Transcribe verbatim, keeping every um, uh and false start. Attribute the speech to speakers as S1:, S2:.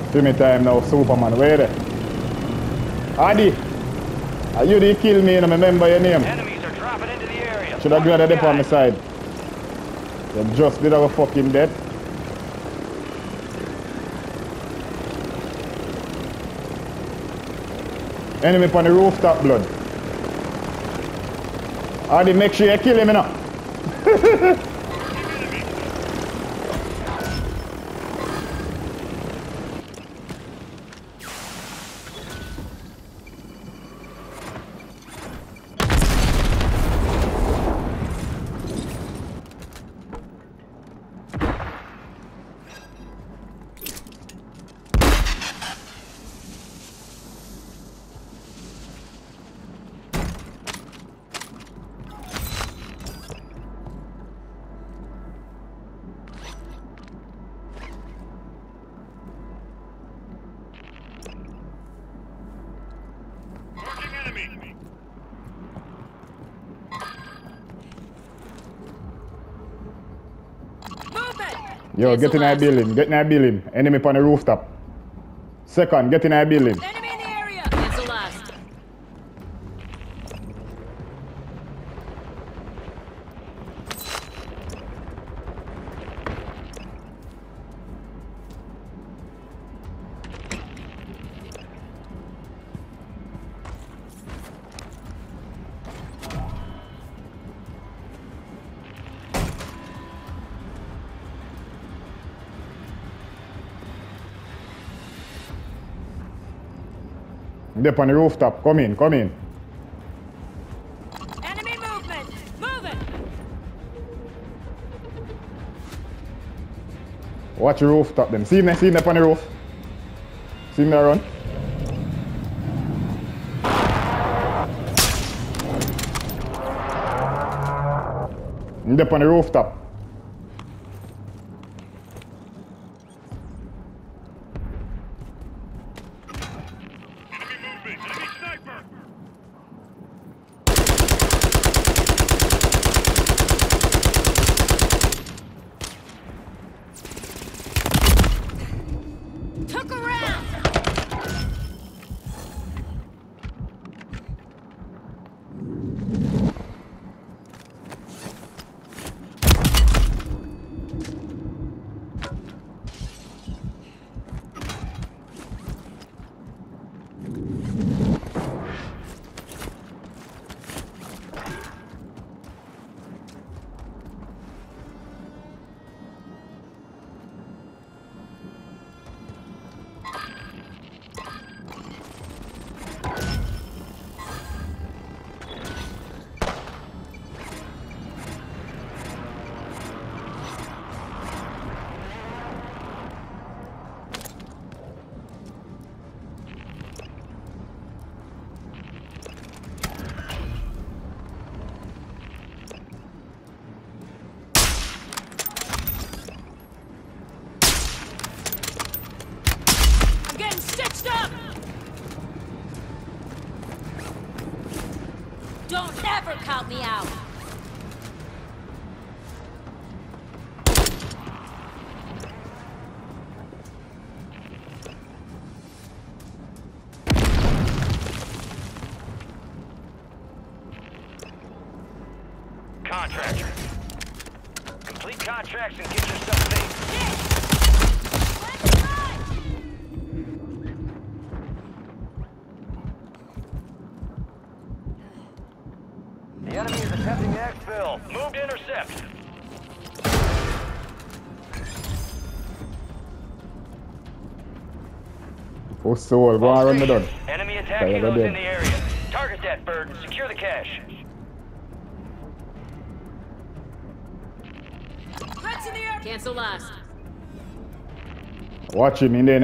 S1: See me time now, Superman. Where there? Adi, are you the kill me and I remember your name?
S2: Enemies are dropping into the area.
S1: Should I grab that on my side? You just did have a fucking death. Enemy on the rooftop, blood. Adi, make sure you kill him now. Yo, get in that building, get in that building. Enemy on the rooftop. Second, get in that building.
S3: Enemy in the area. Cancel last.
S1: They're on the rooftop. Come in, come in.
S3: Enemy movement. Moving.
S1: Watch the rooftop them. See them, see them on the roof. See them run. They're on the rooftop.
S3: Took a round. Don't ever count me out.
S2: Contractor. Complete contracts and get yourself safe. The enemy is attempting to exfil. Move to intercept.
S1: Oh, soul, go on, run me down.
S2: Enemy attack helos in the area. Target that bird. Secure the cache.
S3: Threats in the air. Cancel last.
S1: Watch him in there.